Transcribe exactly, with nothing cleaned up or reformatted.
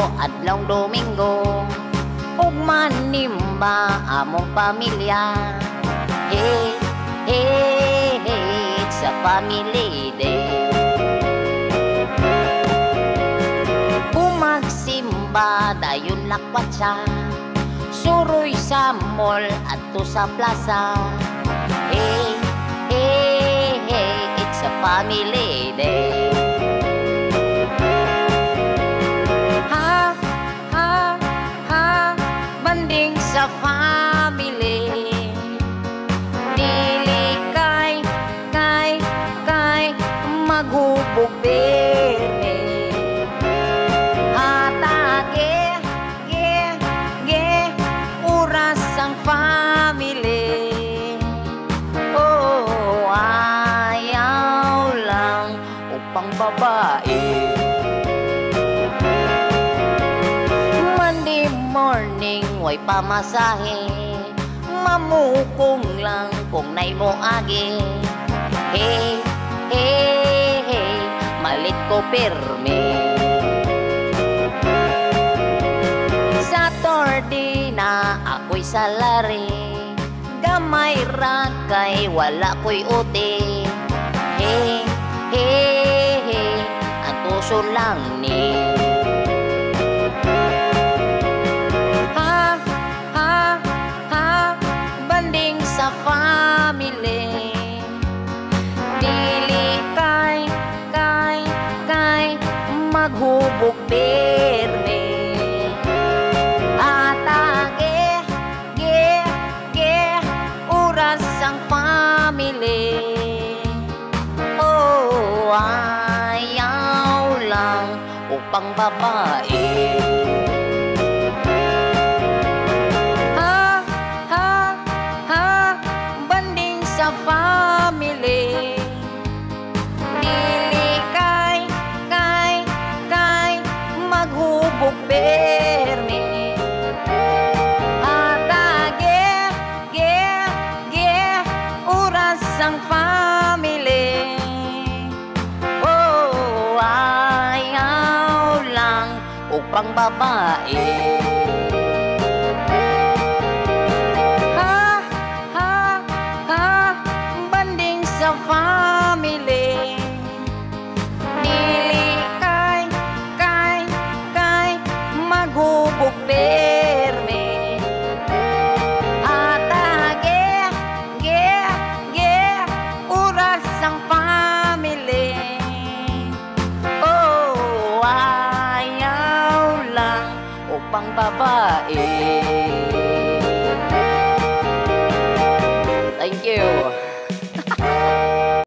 Sabado adlong Domingo, ug manimba among pamilya. Hey, hey, hey, it's a family day. Magsimba dayon lakwat siya, suroy sa mall adto sa plaza. Hey, hey, hey, it's a family day. Ha, ha, ha, banding sa family. Dili kay, kay, kay maghubog berne. Family, oh, ayaw lang upang babae. Monday morning, way pamasahe, mamukong lang kung nay mo agi. Hey, hey, hey, malit ko pirmi. Saturday na ako'y salary, gamay ra kay wala ko'y uti. Hey, hey, hey, ang tuso lang ni. Ha, ha, ha, banding sa family. Dili kay, kay, kay maghubog pirmi. Ang family, oh, ayaw lang upang babae. Ha, ha, ha, banding sa family. Dili kay, kay, kay maghubog permi. Ang family, oh, ayaw lang upang babae. Ha, ha, ha, banding sa family. Dili kay, kay, kay maghubog permi. Ang family, oh, ayaw lang upang babae.